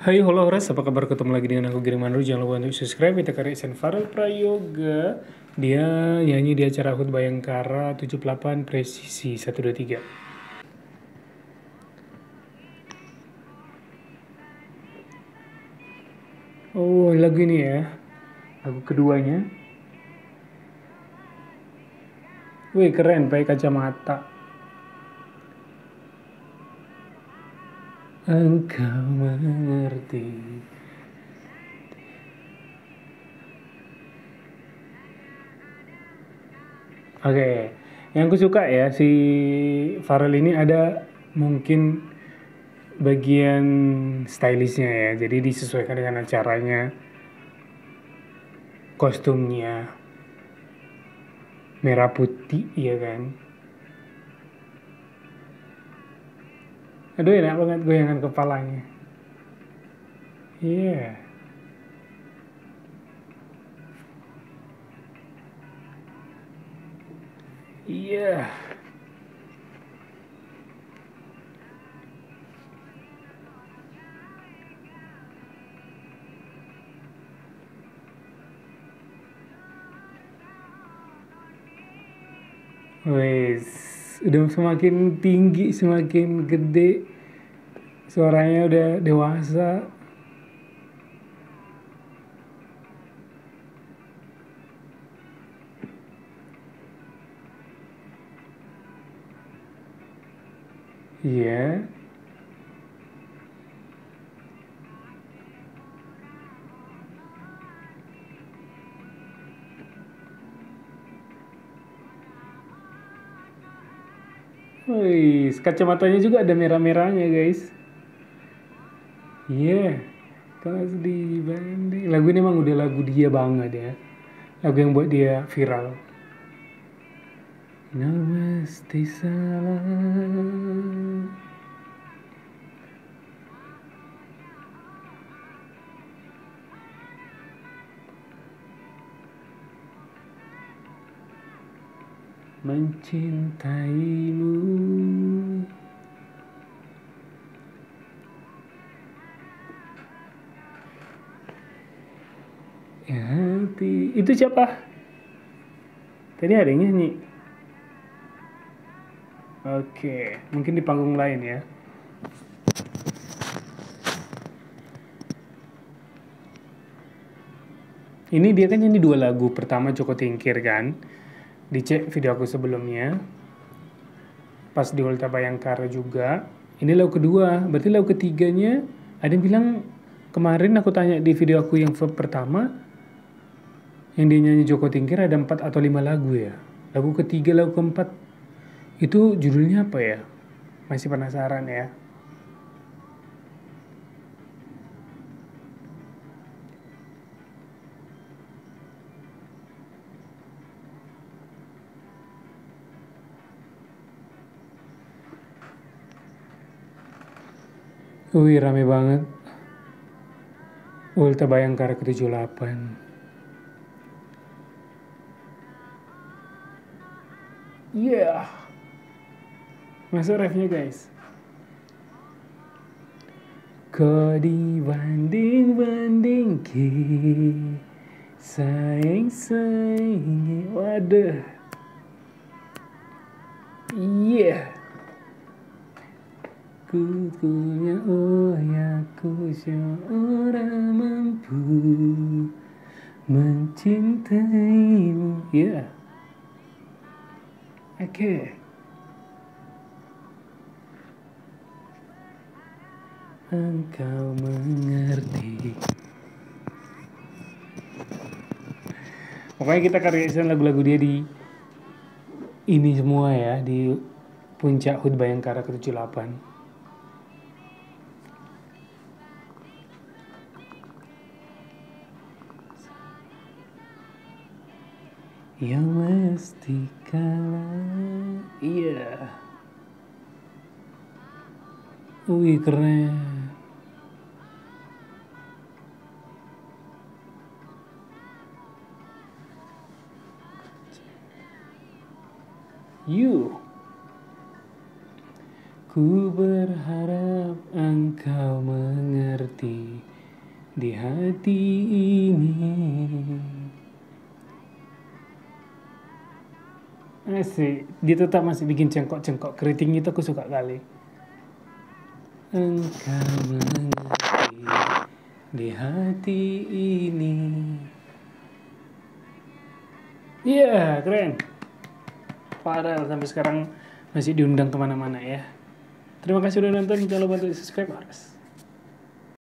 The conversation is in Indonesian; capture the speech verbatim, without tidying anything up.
Hai, halo Horas, apa kabar? Ketemu lagi dengan aku Giring Manru. Jangan lupa untuk subscribe. Kita karya Isen Farel Prayoga. Dia nyanyi di acara Hut Bayangkara tujuh puluh delapan Presisi satu dua tiga. Oh, lagu ini ya. Lagu keduanya. Wih, keren, pakai kacamata. Engkau mengerti. Oke, yang aku suka ya si Farel ini ada mungkin bagian stylishnya ya. Jadi disesuaikan dengan acaranya, kostumnya merah putih, ya kan? Aduh, enak banget goyangan kepalanya. Iya. Yeah. Iya. Yeah. Wes, udah semakin tinggi, semakin gede. Suaranya udah dewasa. Iya. Wes, kacamatanya juga ada merah-merahnya, guys. Iya. Yeah. Kalau dibanding, lagu ini emang udah lagu dia banget ya. Lagu yang buat dia viral. No mesti salah. Mencintaimu. Ya, hati. Itu siapa? Tadi ada yang nyanyi. Oke, mungkin di panggung lain ya. Ini dia kan nyanyi dua lagu. Pertama Joko Tingkir kan. Dicek video aku sebelumnya. Pas di Ulta Bayangkara juga. Ini lagu kedua. Berarti lagu ketiganya ada yang bilang kemarin aku tanya di video aku yang pertama, yang dia nyanyi Joko Tingkir ada empat atau lima lagu ya. Lagu ketiga, lagu keempat itu judulnya apa ya? Masih penasaran ya. Wih, rame banget. Ulta Bayangkara ke tujuh puluh delapan. Iya. Yeah. Masuk refnya guys. Kau dibanding-banding ki sayang-sayang. Waduh. Iya. Yeah. Ku punya oh ya ku seorang mampu mencintaimu. Ya. Yeah. Oke. Okay. Engkau mengerti. Pokoknya kita karyain lagu-lagu dia di ini semua ya, di puncak Hut Bayangkara ke tujuh puluh delapan. Ya mesti kalah. Iya. Wih, keren. You. Ku berharap engkau mengerti di hati ini. Asik, dia tetap masih bikin cengkok-cengkok. Keriting itu aku suka kali. Engkau mengerti di hati ini. Iya, yeah, keren. Padahal sampai sekarang masih diundang kemana-mana ya. Terima kasih udah nonton, jangan lupa untuk subscribe.